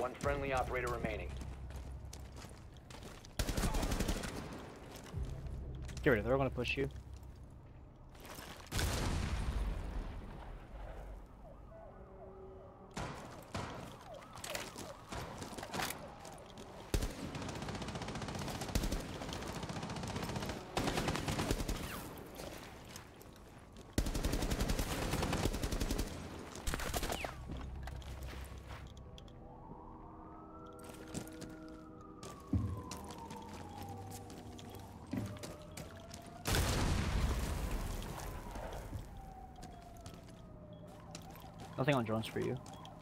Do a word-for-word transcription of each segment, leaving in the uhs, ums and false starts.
One friendly operator remaining. Get rid of it. They're gonna push you. Nothing on drones for you.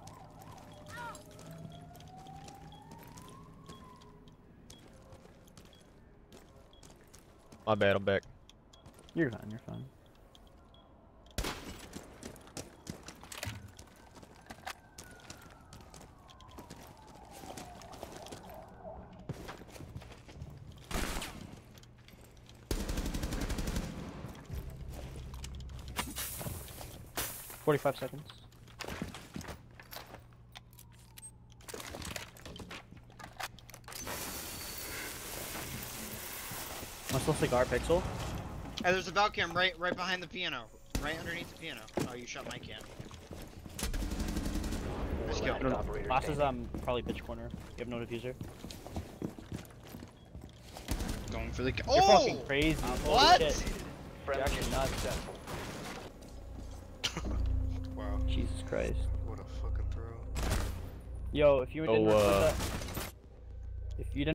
My bad, I'm back. You're fine, you're fine. Forty-five seconds. Must look like our pixel. Hey, there's a bell cam right, right behind the piano, right underneath the piano. Oh, you shot my cam. Let's go. Boss is um probably pitch corner. You have no diffuser. Going for the. You're Oh! fucking crazy. Holy What? shit. You're Friendly actually nuts. successful. Wow. Jesus Christ. What a fucking throw. Yo, if you Oh, didn't uh... record that, if you didn't.